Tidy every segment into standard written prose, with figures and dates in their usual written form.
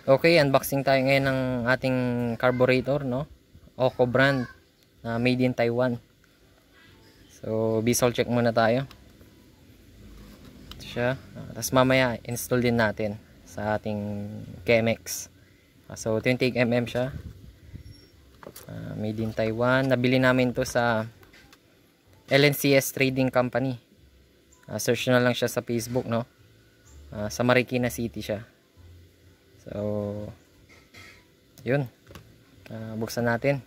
Okay, unboxing tayo ngayon ng ating carburetor, no? Oco brand na made in Taiwan. So, visual check muna tayo. Ito siya. Tapos mamaya install din natin sa ating KMX. So, 20mm siya. Made in Taiwan. Nabili namin to sa LNCS Trading Company. Search na lang siya sa Facebook, no? Sa Marikina City siya. So, yun. Buksan natin.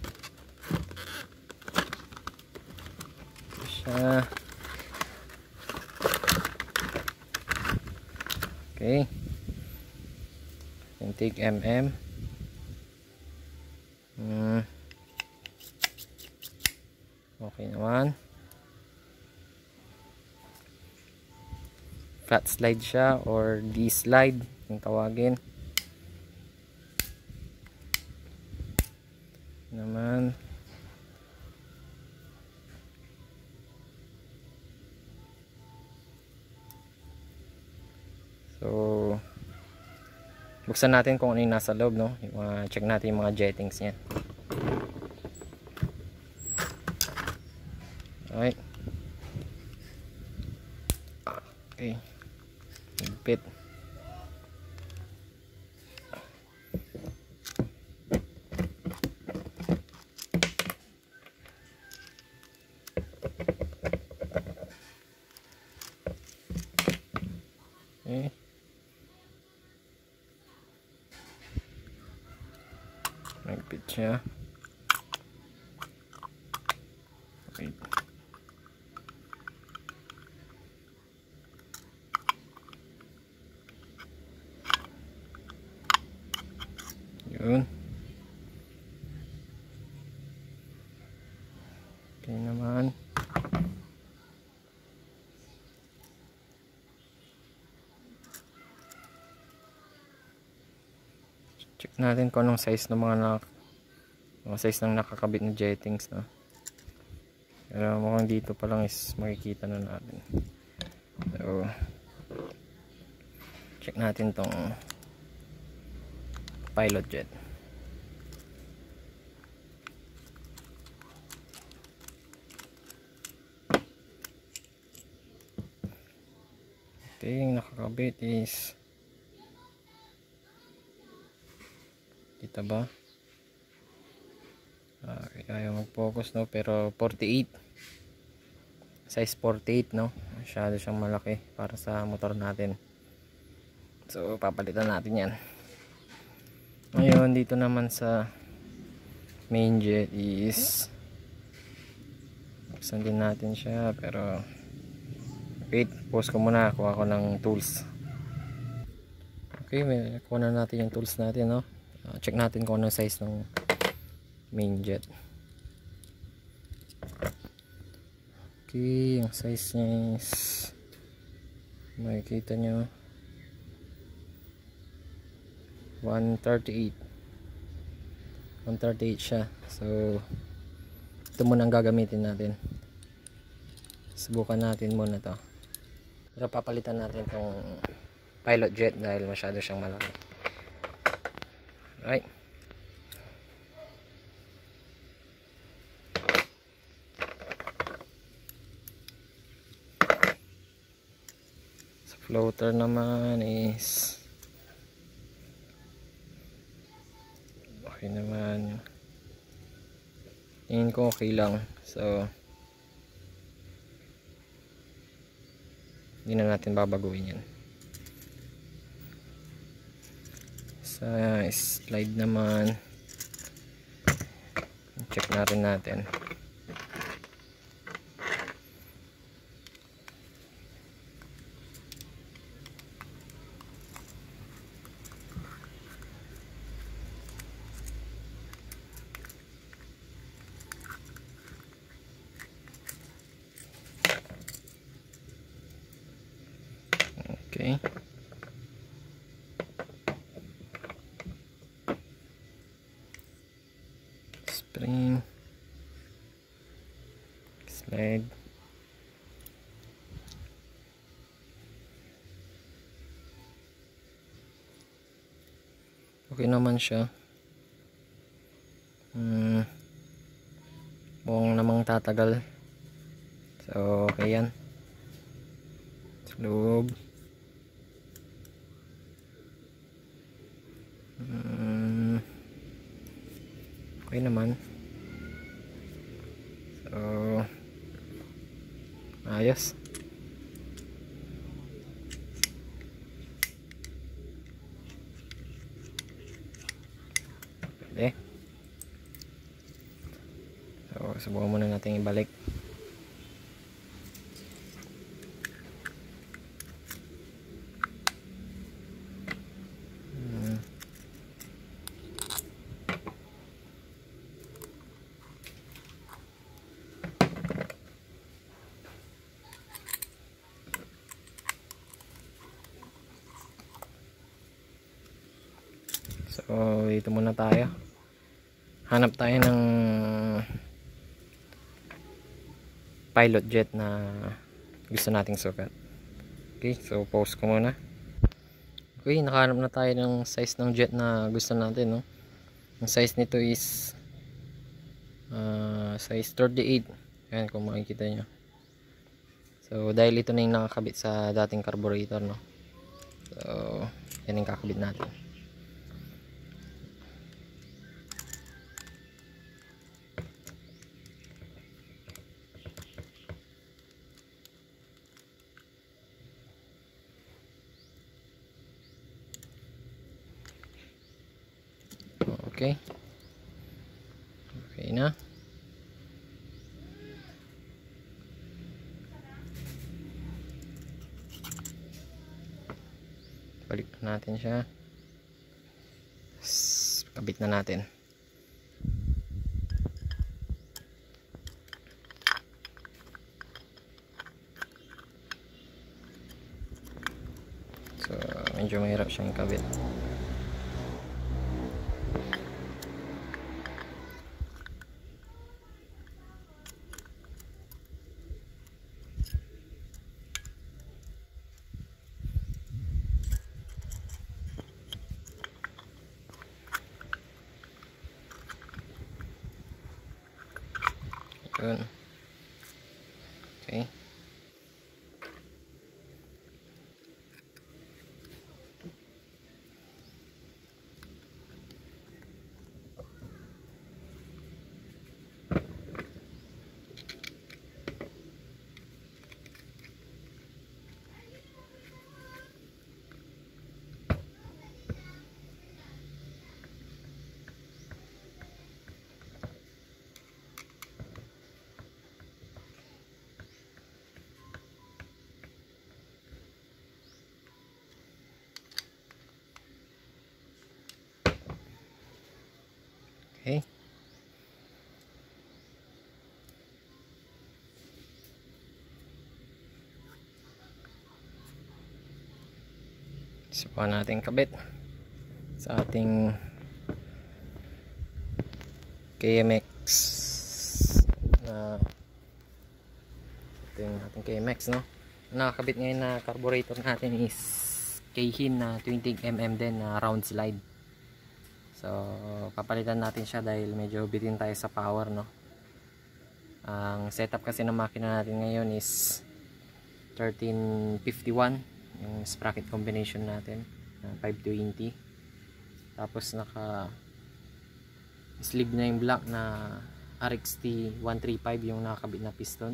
Siya. Okay. 20mm. Okay naman. Flat slide siya or D-slide kung tawagin. Naman. So, buksan natin kung ano yung nasa loob, no? Check natin yung mga jettings niya. Alright. Okay. Higpit. Okay. Higpit siya. Okay. Yun. Okay naman. Check natin kung anong size ng mga size ng nakakabit na jettings, no? Pero mukhang dito pa lang is makikita na natin. So, check natin tong pilot jet. Okay, yung nakakabit is kita ba? Okay, ayaw mag-focus, no? Pero 48 size 48, no? Masyado siyang malaki para sa motor natin. So papalitan natin yan. Ngayon dito naman sa main jet is buksan din natin siya, pero wait, pause ko muna, kuha ko ng tools. Okay, kuha na natin yung tools natin, no? Check natin kung anong size ng main jet. Okay, yung size niya is makikita nyo 138 siya. So ito muna ang gagamitin natin. Subukan natin muna to, pero papalitan natin tong pilot jet dahil masyado siyang malaki. Right. Sa floater naman is okay naman. Tingin ko okay lang. So hindi na natin babaguhin yan. Sa slide naman, check na rin natin. Okay. Spring. Slide. Okay naman siya. Mukhang namang tatagal. So okay yan. Sa loob. Okay naman. So ayos. Pwede. So subukan muna natin ibalik. So dito muna tayo. Hanap tayo ng pilot jet na gusto nating sukat. Okay, so pause ko muna. Okay, nakahanap na tayo ng size ng jet na gusto natin, no? Ang size nito is size 38. Ayan, kung makikita nyo. So dahil ito na yung nakakabit sa dating carburetor, no? So yan yung kakabit natin. Okay. Okay na. Balik na natin siya. Kabit na natin. So medyo mahirap siyang kabit. Yun. Okay. Okay. Subukan natin kabit sa ating KMX na ating KMX, no? Nakakabit ngayon na carburetor natin is Keihin na 20mm din na round slide. So papalitan natin siya dahil medyo bitin tayo sa power, no? Ang setup kasi ng makina natin ngayon is 1351 yung sprocket combination natin, 520. Tapos naka sleeve na yung block na RXT 135 yung nakakabit na piston,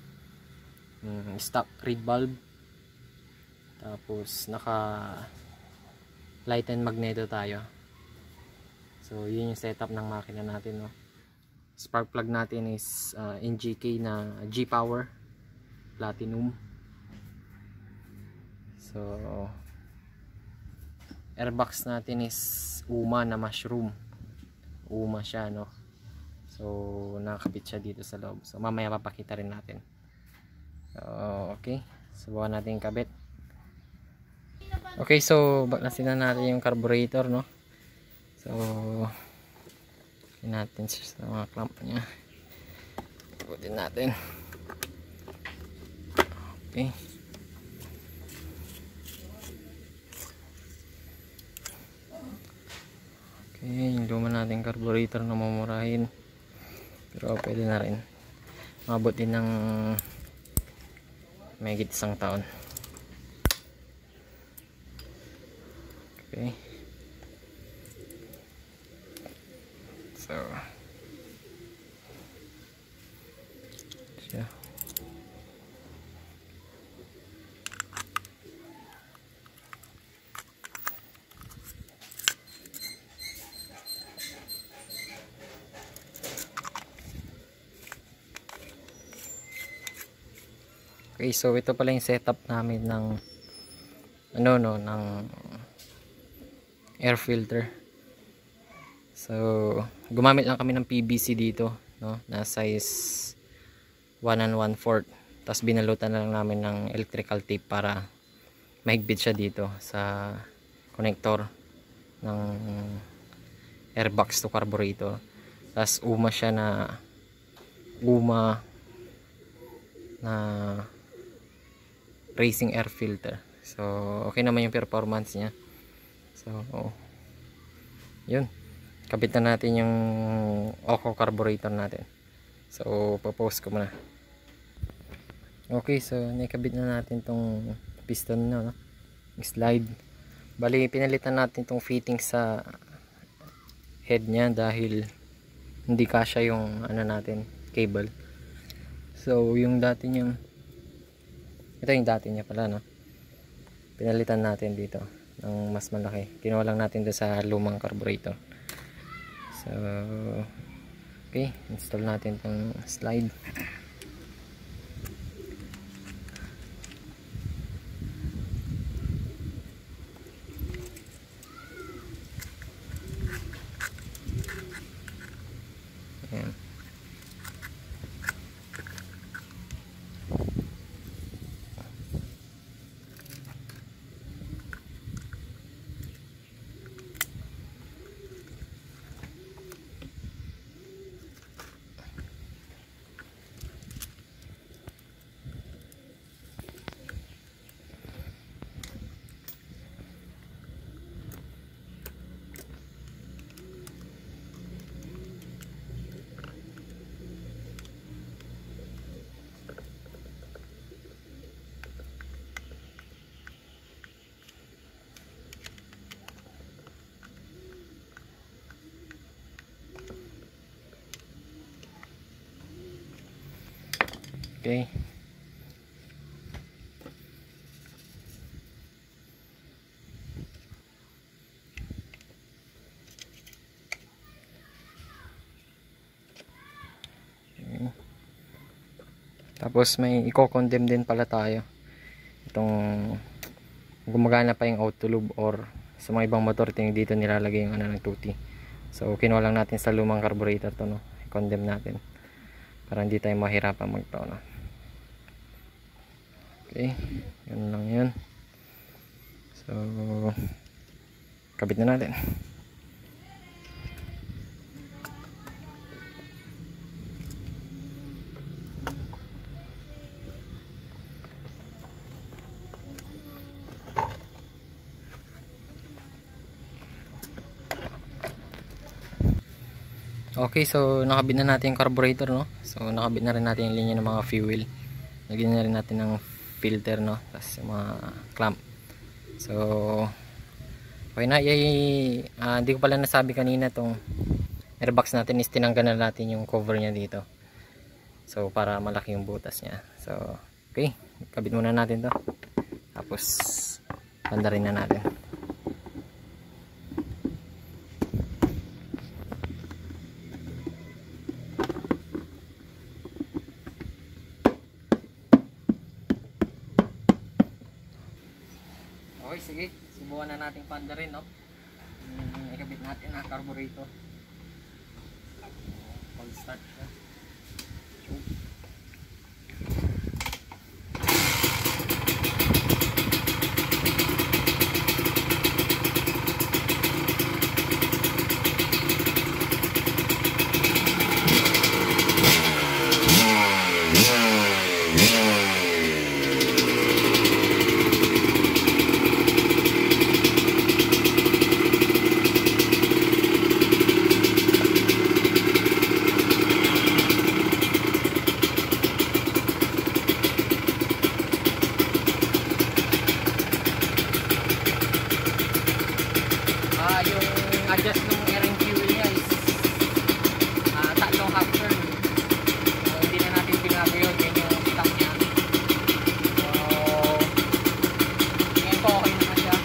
stock reed valve. Tapos naka light and magneto tayo. So yun yung setup ng makina natin, no? Spark plug natin is NGK na G-Power Platinum. So airbox natin is UMA na mushroom. UMA siya, no? So nakakabit siya dito sa loob. So mamaya papakita rin natin. So okay, subukan natin kabit. Okay, so baklasin na natin yung carburetor, no? So natin sa mga clamp niya. Ikutin natin. Okay. Okay, yung luma natin carburetor na mamurahin. Pero pwede na rin. Mabot din ng mahigit 1 taon. Okay. So, siya. Okay, so ito pala yung setup namin ng ng air filter. So, gumamit lang kami ng PVC dito, no, na size 1 1/4. Tapos binalutan na lang namin ng electrical tape para mahigpit siya dito sa connector ng airbox to carburetor. Tapos siya na racing air filter. So okay naman yung performance niya. So yun, kabit na natin yung Oco carburetor natin. So popost ko muna. Okay, so nakabit na natin tong piston no? Slide. Bali pinalitan natin tong fitting sa head niya dahil hindi kasya yung natin cable. So yung dati niyang, ito yung dati niya pala, no, pinalitan natin dito ng mas malaki. Kinuha lang natin doon sa lumang carburetor. So okay, install natin tong slide. Ayan. Okay. Tapos may i-condemn din pala tayo. Itong gumagana pa yung auto lube or sa mga ibang motor dito nilalagay yung ng tuti. So kinuha lang natin sa lumang carburetor to, no. I-condemn natin para hindi tayo mahirapan magpauna. Okay, yun lang yun. So kabit na natin. Okay, so nakabit na natin yung carburetor, no. So nakabit na rin natin yung linya ng mga fuel. Lagyan na rin natin ng filter, no, tapos yung mga clamp. So okay na. Hindi ko pala nasabi kanina, tong airbox natin is tinanggal na natin yung cover niya dito. So para malaki yung butas niya. So okay, kabit muna natin to. Tapos pandarin na natin. Okay, sige. Subukan na natin pandarin, no. Ikabit natin na carburetor. Cold start siya. adjust ng air and fuel niya is tatlong half turn. So, hindi na natin pinago yun. Yun yung stock niya. So, tingin ko okay naman siya.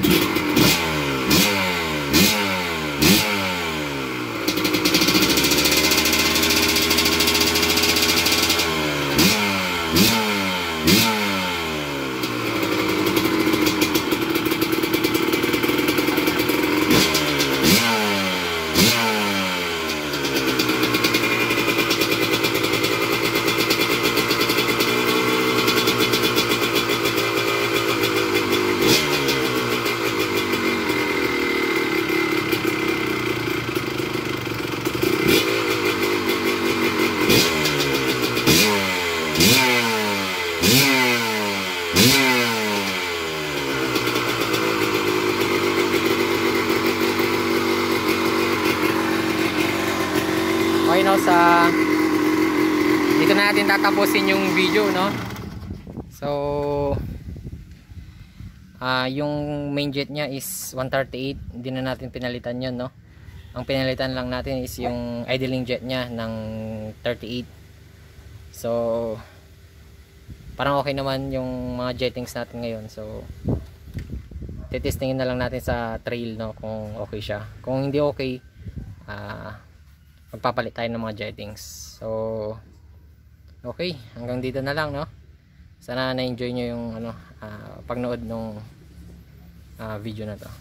Okay, no, dito na natin tatapusin yung video, no. So yung main jet nya is 138. Hindi na natin pinalitan yun, no. Ang pinalitan lang natin is yung idling jet nya ng 38. So parang okay naman yung mga jettings natin ngayon. So titestingin na lang natin sa trail, no, kung okay siya. Kung hindi okay, magpapalit tayo ng mga jettings. So okay, hanggang dito na lang, no. Sana na-enjoy nyo yung pagnood ng video na to.